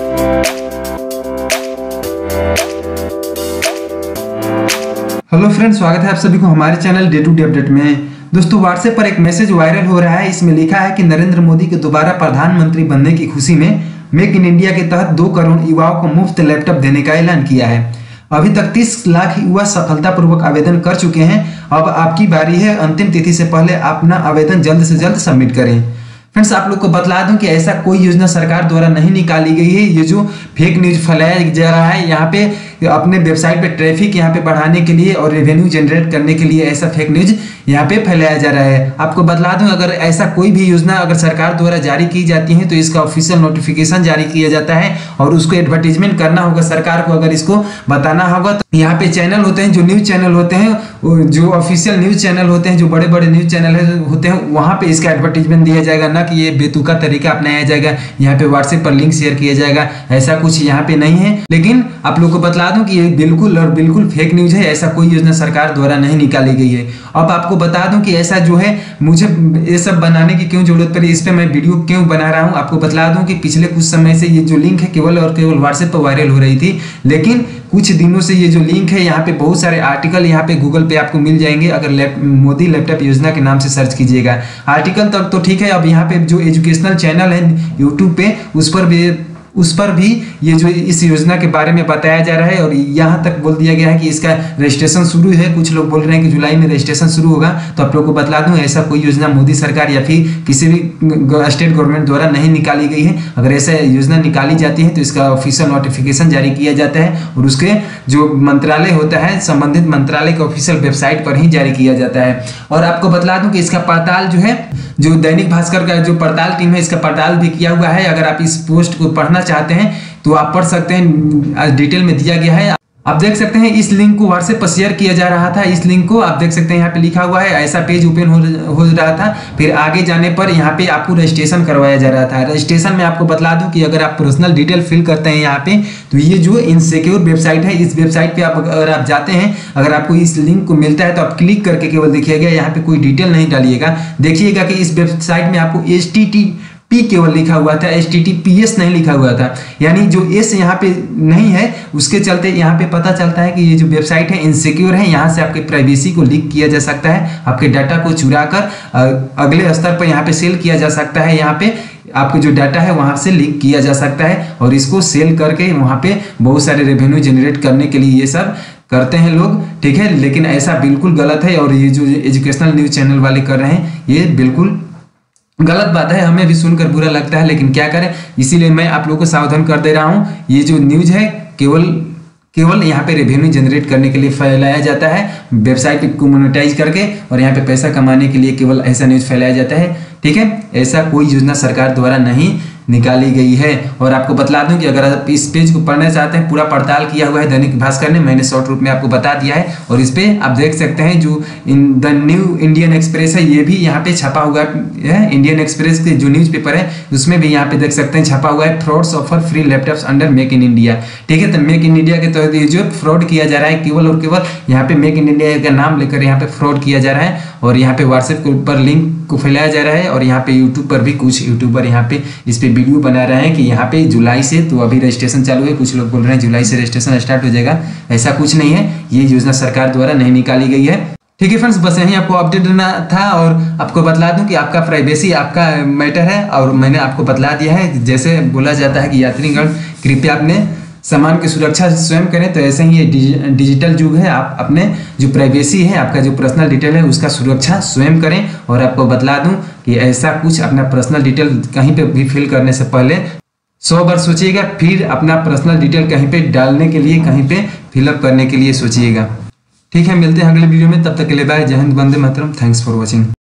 Hello friends, स्वागत है आप सभी को हमारे channel day to day update में। दोस्तों, व्हाट्सएप पर एक मैसेज वायरल हो रहा है। इसमें लिखा है कि नरेंद्र मोदी के दोबारा प्रधानमंत्री बनने की खुशी में मेक इन इंडिया के तहत 2 करोड़ युवाओं को मुफ्त लैपटॉप देने का ऐलान किया है। अभी तक 30 लाख युवा सफलतापूर्वक आवेदन कर चुके हैं। अब आपकी बारी है। अंतिम तिथि से पहले अपना आवेदन जल्द से जल्द सबमिट करें। फ्रेंड्स, आप लोग को बतला दूं कि ऐसा कोई योजना सरकार द्वारा नहीं निकाली गई है। ये जो फेक न्यूज फैलाया जा रहा है, यहाँ पे अपने वेबसाइट पे ट्रैफिक यहाँ पे बढ़ाने के लिए और रेवेन्यू जनरेट करने के लिए ऐसा फेक न्यूज यहाँ पे फैलाया जा रहा है। आपको बतला दूं, अगर ऐसा कोई भी योजना अगर सरकार द्वारा जारी की जाती है तो इसका ऑफिशियल नोटिफिकेशन जारी किया जाता है और उसको एडवर्टीजमेंट करना होगा सरकार को। अगर इसको बताना होगा तो यहाँ पे चैनल होते हैं, जो न्यूज चैनल होते हैं, जो ऑफिशियल न्यूज चैनल होते हैं, जो बड़े बड़े न्यूज चैनल होते हैं, वहां पे इसका एडवर्टीजमेंट दिया जाएगा। ना कि ये बेतुका तरीका अपनाया जाएगा, यहाँ पे व्हाट्सएप पर लिंक शेयर किया जाएगा। ऐसा कुछ यहाँ पे नहीं है। लेकिन आप लोग को बतला दूं कि ये बिल्कुल और बिल्कुल फेक न्यूज है। ऐसा कोई योजना सरकार द्वारा नहीं निकाली गई है। अब आपको बता दूं कि ऐसा जो है, मुझे ये सब बनाने की क्यों जरूरत पड़ी, इस पे मैं वीडियो क्यों बना रहा हूं, आपको बतला दूं कि पिछले कुछ समय से ये जो लिंक है केवल और केवल व्हाट्सएप पर वायरल हो रही थी। लेकिन कुछ दिनों से ये जो लिंक है, यहाँ पे बहुत सारे आर्टिकल यहाँ पे गूगल पे आपको मिल जाएंगे। अगर मोदी लैपटॉप योजना के नाम से सर्च कीजिएगा, आर्टिकल तक तो ठीक है। अब यहाँ पे जो एजुकेशनल चैनल है यूट्यूब पे, उस पर भी ये जो इस योजना के बारे में बताया जा रहा है और यहाँ तक बोल दिया गया है कि इसका रजिस्ट्रेशन शुरू है। कुछ लोग बोल रहे हैं कि जुलाई में रजिस्ट्रेशन शुरू होगा। तो आप लोगों को बतला दूं, ऐसा कोई योजना मोदी सरकार या फिर किसी भी स्टेट गवर्नमेंट द्वारा नहीं निकाली गई है। अगर ऐसा योजना निकाली जाती है तो इसका ऑफिशियल नोटिफिकेशन जारी किया जाता है और उसके जो मंत्रालय होता है, संबंधित मंत्रालय के ऑफिशियल वेबसाइट पर ही जारी किया जाता है। और आपको बतला दूं कि इसका पड़ताल जो है, जो दैनिक भास्कर का जो पड़ताल टीम है, इसका पड़ताल भी किया हुआ है। अगर आप इस पोस्ट को पढ़ना चाहते हैं तो आप पढ़ सकते हैं, डिटेल में दिया गया है। आप देख सकते हैं इस लिंक को व्हाट्सएप पर शेयर किया जा रहा था। इस लिंक को आप देख सकते हैं, यहाँ पे लिखा हुआ है, ऐसा पेज ओपन हो रहा था। फिर आगे जाने पर यहाँ पे आपको रजिस्ट्रेशन करवाया जा रहा था। रजिस्ट्रेशन में आपको बतला दूं कि अगर आप पर्सनल डिटेल फिल करते हैं यहाँ पे, तो ये जो इनसिक्योर वेबसाइट है, इस वेबसाइट पे अगर आप जाते हैं, अगर आपको इस लिंक को मिलता है तो आप क्लिक करके केवल देखिएगा, यहाँ पे कोई डिटेल नहीं डालिएगा। देखिएगा कि इस वेबसाइट में आपको HTTP केवल लिखा हुआ था, HTTPS नहीं लिखा हुआ था। यानी जो S यहाँ पे नहीं है, उसके चलते यहाँ पे पता चलता है कि ये जो वेबसाइट है इनसिक्योर है। यहाँ से आपके प्राइवेसी को लीक किया जा सकता है, आपके डाटा को चुरा कर अगले स्तर पर यहाँ पे सेल किया जा सकता है। यहाँ पे आपके जो डाटा है वहां से लीक किया जा सकता है और इसको सेल करके वहां पे बहुत सारे रेवेन्यू जनरेट करने के लिए ये सब करते हैं लोग, ठीक है। लेकिन ऐसा बिल्कुल गलत है और ये जो एजुकेशनल न्यूज चैनल वाले कर रहे हैं, ये बिल्कुल गलत बात है। हमें भी सुनकर बुरा लगता है, लेकिन क्या करें, इसीलिए मैं आप लोगों को सावधान कर दे रहा हूं। ये जो न्यूज है केवल यहाँ पे रेवेन्यू जनरेट करने के लिए फैलाया जाता है, वेबसाइट को मोनेटाइज करके, और यहाँ पे पैसा कमाने के लिए केवल ऐसा न्यूज फैलाया जाता है, ठीक है। ऐसा कोई योजना सरकार द्वारा नहीं निकाली गई है। और आपको बतला दूं कि अगर आप इस पेज को पढ़ना चाहते हैं, पूरा पड़ताल किया हुआ है दैनिक भास्कर ने, मैंने शॉर्ट रूप में आपको बता दिया है। और इस पे आप देख सकते हैं जो द न्यू इंडियन एक्सप्रेस है, ये भी यहाँ पे छपा हुआ है। इंडियन एक्सप्रेस के जो न्यूज पेपर है उसमें भी यहाँ पे देख सकते हैं छपा हुआ है, frauds offer free laptops under make in India, ठीक है। तो मेक इन इंडिया के तहत ये जो फ्रॉड किया जा रहा है, केवल और केवल यहाँ पे मेक इन इंडिया का नाम लेकर यहाँ पे फ्रॉड किया जा रहा है और यहाँ पे व्हाट्सएप के ऊपर लिंक को फैलाया जा रहा है। और यहाँ पे यूट्यूब पर भी कुछ यूट्यूबर यहाँ पे इस पे वीडियो बना रहे हैं कि यहाँ पे जुलाई से, तो अभी रजिस्ट्रेशन चालू है, कुछ लोग बोल रहे हैं जुलाई से रजिस्ट्रेशन स्टार्ट हो जाएगा। ऐसा कुछ नहीं है, ये योजना सरकार द्वारा नहीं निकाली गई है, ठीक है फ्रेंड्स। बस यही आपको अपडेट देना था और आपको बतला दूं कि आपका प्राइवेसी आपका मैटर है और मैंने आपको बतला दिया है। जैसे बोला जाता है कि यात्रीगण कृपया अपने सामान की सुरक्षा स्वयं करें, तो ऐसे ही ये डिजिटल युग है। आप अपने जो प्राइवेसी है, आपका जो पर्सनल डिटेल है, उसका सुरक्षा स्वयं करें। और आपको बतला दूं कि ऐसा कुछ अपना पर्सनल डिटेल कहीं पे भी फिल करने से पहले 100 बार सोचिएगा, फिर अपना पर्सनल डिटेल कहीं पे डालने के लिए, कहीं पे फिलअप करने के लिए सोचिएगा, ठीक है। मिलते हैं अगले वीडियो में, तब तक के लिए बाय। जय हिंद, वंदे मातरम। Thanks for watching.